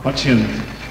Pacient.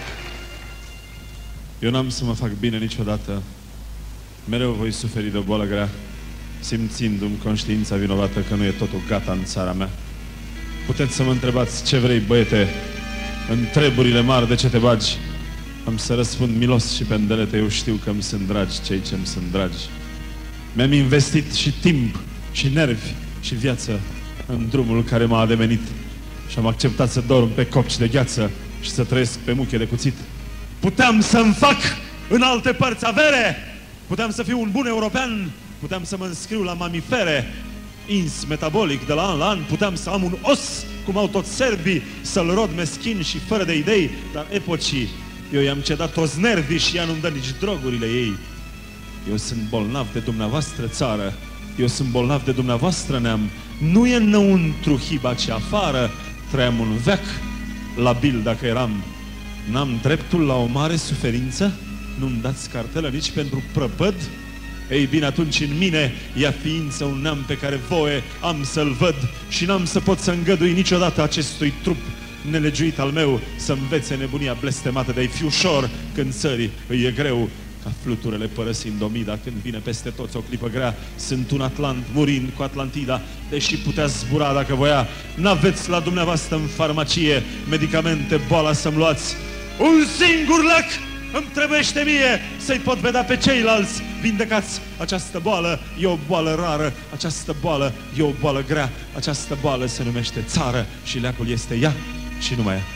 Eu n-am să mă fac bine niciodată. Mereu voi suferi de o boală grea, simțindu-mi conștiința vinovată că nu e totul gata în țara mea. Puteți să mă întrebați ce vrei, băiete, în treburile mari de ce te bagi. Am să răspund milos și pendelete, eu știu că îmi sunt dragi cei ce-mi sunt dragi. Mi-am investit și timp, și nervi, și viață în drumul care m-a ademenit și am acceptat să dorm pe copci de gheață și să trăiesc pe muche de cuțit. Puteam să-mi fac în alte părți avere, puteam să fiu un bun european, puteam să mă înscriu la mamifere, ins metabolic de la an la an, puteam să am un os, cum au toți serbii, să-l rod meschin și fără de idei, dar epocii, eu i-am cedat toți nervii și ea nu-mi dă nici drogurile ei. Eu sunt bolnav de dumneavoastră țară, eu sunt bolnav de dumneavoastră neam, nu e înăuntru hiba, ci afară, trăiam un veac, labil dacă eram. N-am dreptul la o mare suferință? Nu-mi dați cartelă nici pentru prăpăd? Ei bine, atunci în mine ia ființă un neam pe care voie am să-l văd și n-am să pot să îngădui niciodată acestui trup nelegiuit al meu să învețe nebunia blestemată de-ai fi ușor când țării îi e greu. Ca fluturele părăsind Omida când vine peste toți o clipă grea, sunt un atlant murind cu Atlantida, deși putea zbura dacă voia. N-aveți la dumneavoastră în farmacie medicamente, boala să-mi luați. Un singur lec îmi trebuiește mie să-i pot vedea pe ceilalți vindecați. Această boală e o boală rară, această boală e o boală grea, această boală se numește țară și leacul este ea și numai ea.